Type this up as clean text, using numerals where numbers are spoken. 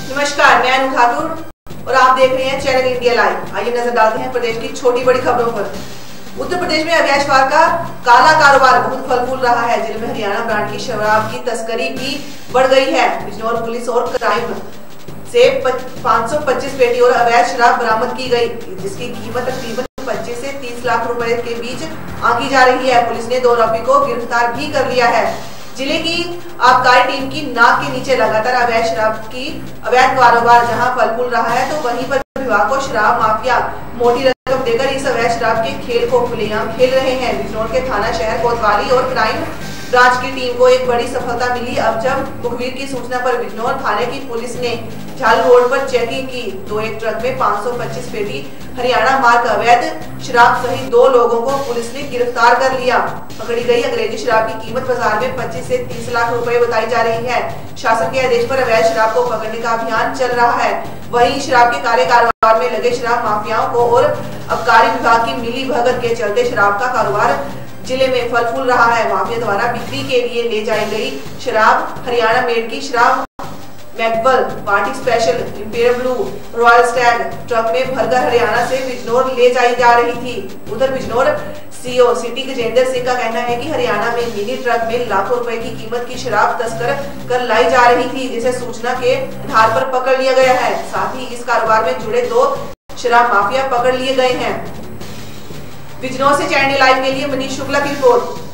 नमस्कार, मैं अनु ठाकुर और आप देख रहे हैं चैनल इंडिया लाइव। आइए नजर डालते हैं प्रदेश की छोटी बड़ी खबरों पर। उत्तर प्रदेश में अवैध शराब का काला कारोबार बहुत फल फूल रहा है। जिले में हरियाणा ब्रांड की शराब की तस्करी भी बढ़ गई है। बिजनौर पुलिस और क्राइम से 525 पेटी और अवैध शराब बरामद की गई, जिसकी कीमत तकरीबन 25 से 30 लाख रुपए के बीच आंकी जा रही है। पुलिस ने 2 आरोपी को गिरफ्तार भी कर लिया है। जिले की आबकारी टीम की नाक के नीचे लगातार अवैध शराब की अवैध कारोबार जहां फल फूल रहा है, तो वहीं पर विभाग को शराब माफिया मोटी रकम देकर इस अवैध शराब के खेल को खुलेआम खेल रहे हैं। बिजनौर के थाना शहर कोतवाली और क्राइम ब्रांच की टीम को एक बड़ी सफलता मिली। अब जब मुखबिर की सूचना पर बिजनौर थाने की पुलिस ने झाल रोड पर चेकिंग की तो एक ट्रक में 525 पेटी हरियाणा मार्ग अवैध शराब सहित 2 लोगों को पुलिस ने गिरफ्तार कर लिया। पकड़ी गई अंग्रेजी शराब की कीमत बाजार में 25 से 30 लाख रुपए बताई जा रही है। शासन के आदेश पर अवैध शराब को पकड़ने का अभियान चल रहा है। वहीं शराब के काले कारोबार में लगे शराब माफियाओं को और आबकारी विभाग की मिली भगत के चलते शराब का कारोबार जिले में फल फूल रहा है। माफिया द्वारा बिक्री के लिए ले जाई गई शराब हरियाणा मेड की शराब मैकबल party special Imperial Blue Royal Stag truck में भरकर हरियाणा से बिजनौर ले जाई जा रही थी। उधर बिजनौर सीओ सिटी गजेंद्र सिंह का कहना है कि हरियाणा में मिनी ट्रक में लाखों रुपए की कीमत की शराब तस्कर कर लाई जा रही थी, जिसे सूचना के आधार पर पकड़ लिया गया है। साथ ही इस कारोबार में जुड़े 2 शराब माफिया पकड़ लिए गए हैं। बिजनौर से चैनल लाइव के लिए मनीष शुक्ला की रिपोर्ट।